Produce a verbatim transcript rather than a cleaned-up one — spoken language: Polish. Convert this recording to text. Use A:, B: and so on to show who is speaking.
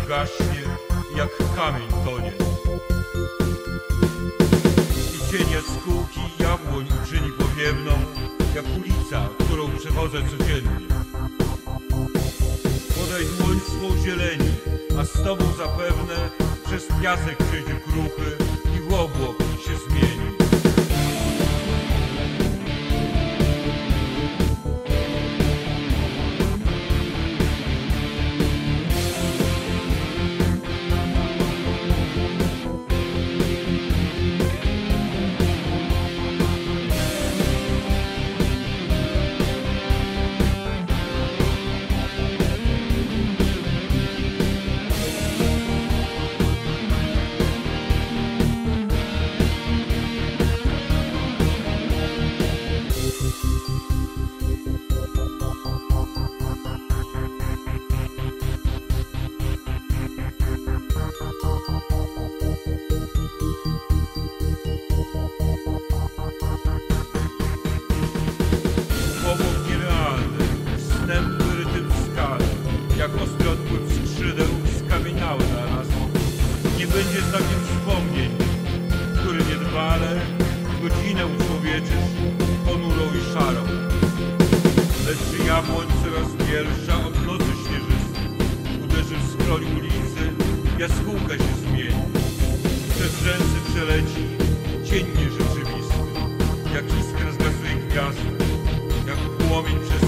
A: gaśnie, jak kamień tonie. I cień jaskółki jabłoń uczyni powiewną, jak ulica, którą przechodzę codziennie. Podaj dłoń swą zieleni, a z tobą zapewne przez piasek przejdzie kruchy i w obłok się zmieni. Obłok nierealny, wstęp wyryty w skale, jak ostry odpływ skrzydeł skamieniały naraz. Nie będzie znakiem wspomnień, który niedbale godzinę uczłowieczysz ponurą i szarą. Lecz jabłoń coraz wiersza od nocy śnieżysty uderzy w skroń ulicy, jaskółka się zmieni. Przez rzęsy przeleci cień nierzeczywisty, jak iskra zgasłej gwiazdy, jak płomień przez